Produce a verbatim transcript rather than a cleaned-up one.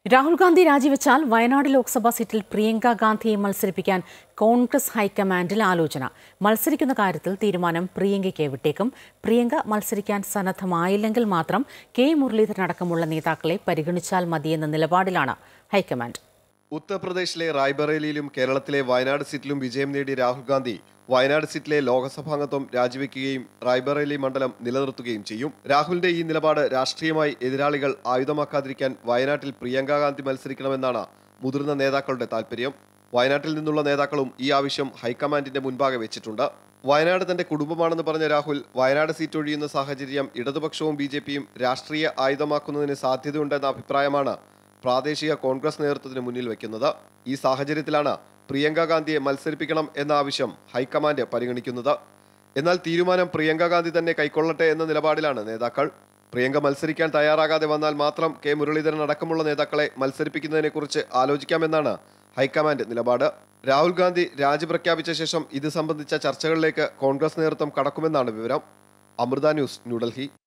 രാഹുൽ ഗാന്ധി രാജിവെച്ചാൽ വയനാട് ലോക്സഭാ സീറ്റിൽ പ്രിയങ്ക ഗാന്ധിയെ മത്സരിപ്പിക്കാൻ കോൺഗ്രസ് ഹൈക്കമാൻഡിൽ ആലോചന. മത്സരിക്കുന്ന കാര്യത്തിൽ തീരുമാനം പ്രിയങ്കയ്ക്ക് വിട്ടേക്കും. പ്രിയങ്ക മത്സരിക്കാൻ സന്നദ്ധമായില്ലെങ്കിൽ മാത്രം കെ മുരളീധരൻ അടക്കമുള്ള നേതാക്കളെ പരിഗണിച്ചാൽ മതിയെന്ന നിലപാടിലാണ് ഹൈക്കമാൻഡ്. ഉത്തർപ്രദേശിലെ റായ്ബറേലിയിലും കേരളത്തിലെ വയനാട് സീറ്റിലും വിജയം നേടിയ രാഹുൽ ഗാന്ധി വയനാട് സീറ്റിലെ ലോക്സഭാംഗത്വം രാജിവെക്കുകയും റായ്ബറേലി മണ്ഡലം നിലനിർത്തുകയും ചെയ്യും. രാഹുലിന്റെ ഈ നിലപാട് രാഷ്ട്രീയമായി എതിരാളികൾ ആയുധമാക്കാതിരിക്കാൻ വയനാട്ടിൽ പ്രിയങ്ക ഗാന്ധി മത്സരിക്കണമെന്നാണ് മുതിർന്ന നേതാക്കളുടെ താൽപര്യം. വയനാട്ടിൽ നിന്നുള്ള നേതാക്കളും ഈ ആവശ്യം ഹൈക്കമാൻഡിന്റെ മുൻപാകെ വെച്ചിട്ടുണ്ട്. വയനാട് തന്റെ കുടുംബമാണെന്ന് പറഞ്ഞ രാഹുൽ വയനാട് സീറ്റ് ഒഴിയുന്ന സാഹചര്യം ഇടതുപക്ഷവും ബി ജെ പിയും രാഷ്ട്രീയ ആയുധമാക്കുന്നതിന് സാധ്യതയുണ്ടെന്ന അഭിപ്രായമാണ് പ്രാദേശിക കോൺഗ്രസ് നേതൃത്വത്തിന് മുന്നിൽ വയ്ക്കുന്നത്. ഈ സാഹചര്യത്തിലാണ് പ്രിയങ്ക ഗാന്ധിയെ മത്സരിപ്പിക്കണം എന്ന ആവശ്യം ഹൈക്കമാൻഡ് പരിഗണിക്കുന്നത്. എന്നാൽ തീരുമാനം പ്രിയങ്ക ഗാന്ധി തന്നെ കൈക്കൊള്ളട്ടെ എന്ന നിലപാടിലാണ് നേതാക്കൾ. പ്രിയങ്ക മത്സരിക്കാൻ തയ്യാറാകാതെ വന്നാൽ മാത്രം കെ മുരളീധരൻ അടക്കമുള്ള നേതാക്കളെ മത്സരിപ്പിക്കുന്നതിനെക്കുറിച്ച് ആലോചിക്കാമെന്നാണ് ഹൈക്കമാൻഡ് നിലപാട്. രാഹുൽ ഗാന്ധി രാജി പ്രഖ്യാപിച്ച ശേഷം ഇത് സംബന്ധിച്ച ചർച്ചകളിലേക്ക് കോൺഗ്രസ് നേതൃത്വം കടക്കുമെന്നാണ് വിവരം. അമൃത ന്യൂസ്, ന്യൂഡൽഹി.